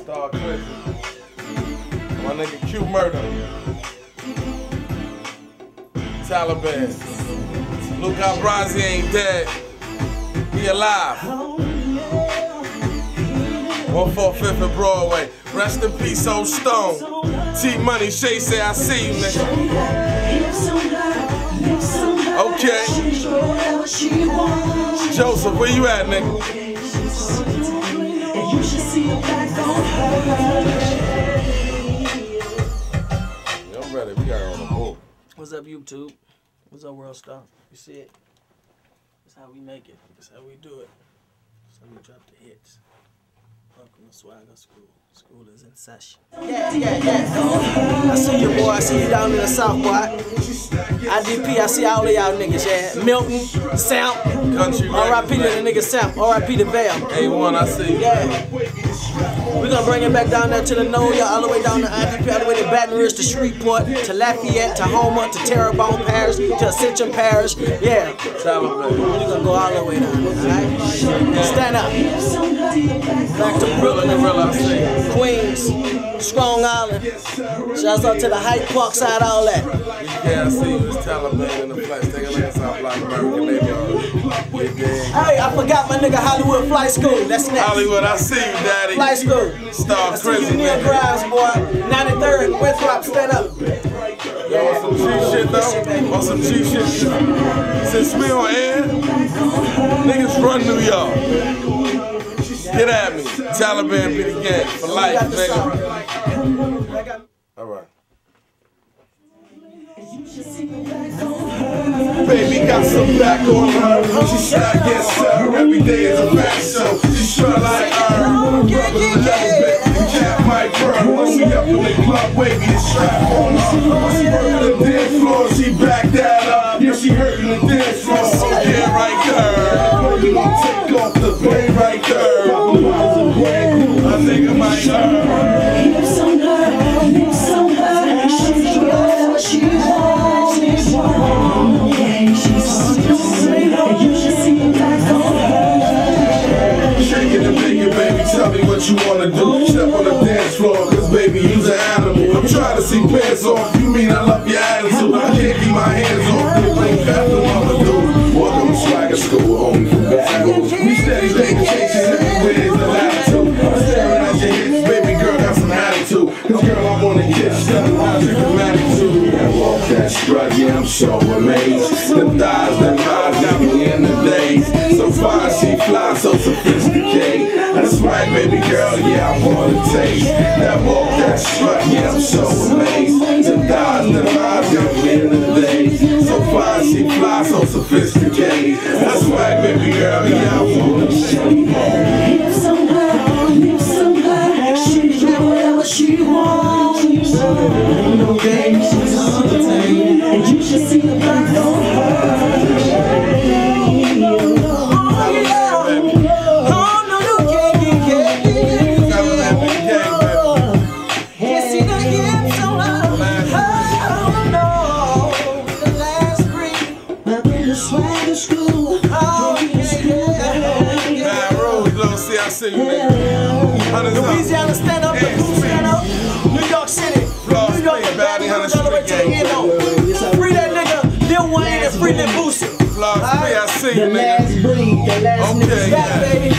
Star Crazy. My nigga Q Murder. Taliban. Luke Abrazi ain't dead. He alive. 145th and Broadway. Rest in peace, old Stone. T-Money, Shay say I see you, nigga. Okay. Joseph, where you at, nigga? I'm ready, we got it on the board. What's up, YouTube? What's up, World Star? You see it? That's how we make it. That's how we do it. That's how we drop the hits. Welcome to Swagger School. School is in session. Yeah. I see you, boy. I see you down in the South, boy. IDP, I see all of y'all niggas, yeah. Milton, Sam. R.I.P. to the nigga Sam. R.I.P. to Vail. A1, I see you. Yeah. We're gonna bring it back down there to the nose, y'all, all the way down to IDP, all the way to Baton Rouge, to Shreveport, to Lafayette, to Homer, to Terrebonne Parish, to Ascension Parish. Yeah. Taliban. We're gonna go all the way down, alright? Stand up. Back to Brooklyn, Queens, Strong Island. Shouts out to the Hyde Park side, all that. Yeah, I see you. It's Taliban in the flesh. Take a look at South Black American neighborhood. Hey, I forgot my nigga Hollywood Flight School. That's next. Hollywood, I see you, daddy. Flight School. Star Crazy. I see you Neil Grimes, boy. 93rd, Winthrop, stand up. Yeah. Want some G shit, though? Want some G shit? Since we on air, niggas run New York. Get at me. Taliban be the gang for life, nigga. All right. Baby got some back on her. She shot, yes sir. Every day is a fast show. She shot like her. Brother, the cat might burn. Once she up in the club, wavy the strap on her. Once she working the dance floor, she back that up. Yeah, she hurting the dance floor. Yeah, right there. You gon' take off the plane right there. A nigga might earn. Shaking and making, baby, tell me what you wanna do. Step on the dance floor, cause baby, you's an animal. I'm trying to see pants off, you mean I love your attitude. I can't keep my hands off, they ain't fast no mama do. Welcome to Swagger School, home from back goes. We steady taking chases everywhere, is the latitude. I'm staring at your hips, baby girl got some attitude. Cause girl, I wanna kiss, stepping out your gratitude. And walk that strut, yeah, I'm so amazed. Them thighs, them eyes, got me in the days. So far, she fly, so sophisticated. That's right, baby girl, yeah, I wanna taste. That walk, that strut, yeah, I'm so amazed. Them thighs, them eyes, got me in the days. So far, she fly, so sophisticated. That's right, baby girl, yeah, I wanna taste. She can do whatever she wants. No game, she's entertained, and you should see the back on her. Louisiana, stand up, stand up. New York City, New York, the Baton Rouge, all the way to the end. Free that nigga, Lil Wayne, and free that Boosie. I see you, nigga. The last breed, the last nigga.